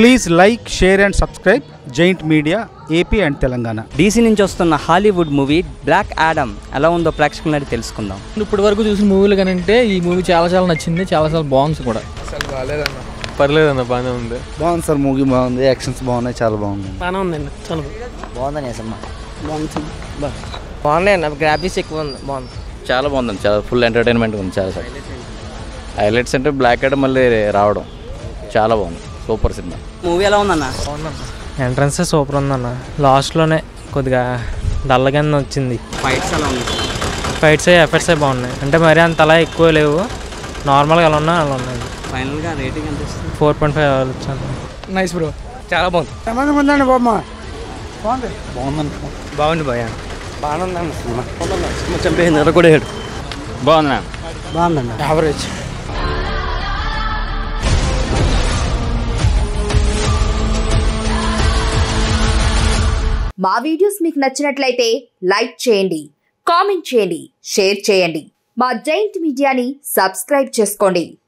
Please like, share and subscribe giant media AP and Telangana. DC నుంచి వస్తున్న Hollywood movie black Adam ఎలా ఉందో ప్రేక్షకులని తెలుసుకుందాం. ఇప్పటి వరకు చూసిన మూవీలు కంటే ఈ మూవీ చాలా నచ్చింది, చాలా బాగుంది కూడా. అసలు బాగాలేదన్న, పర్లేదన్న, బాగానే ఉంది. బాగుంది సార్, మూవీ బాగుంది, యాక్షన్స్ బాగున్నాయి, చాలా బాగుంది. బాగానే ఉందండి, చాలా బాగుందని సినిమా బాగున్నాయి అన్న, గ్రాఫిక్స్ ఎక్కువ ఉంది, బాగుంది, చాలా బాగుందండి. చాలా ఫుల్ ఎంటర్టైన్మెంట్ ఉంది. చాలా సార్ హైలైట్స్ అంటే బ్లాక్ యాడమ్ మళ్ళీ రావడం చాలా బాగుంది. Super cinema. మూవీ ఎలా ఉందన్న? ఎంట్రన్స్ సూపర్ ఉందన్న, లాస్ట్లోనే కొద్దిగా డల్గా వచ్చింది. ఫైట్స్ ఎలా ఉంది? ఫైట్స్ ఎఫెక్ట్స్ బాగున్నాయి, అంటే మరీ అంత అలా ఎక్కువ లేవు, నార్మల్గా ఎలా ఉన్నా అలా ఉన్నాయి. ఫైనల్గా రేటింగ్ ఎంత ఇస్తుంది? 4.5 వచ్చాను. నైస్ బ్రో, చాలా బాగుంది. ఉందండి బామ్మ, బాగుంది భయ, బాగానే ఉందండి సినిమా. చంపేసింది ఎర్రగొడేడు. బాగుందండి, యావరేజ్. మా వీడియోస్ మీకు నచ్చినట్లయితే లైక్ చేయండి, కామెంట్ చేయండి, షేర్ చేయండి. మా జైంట్ మీడియాని సబ్స్క్రైబ్ చేసుకోండి.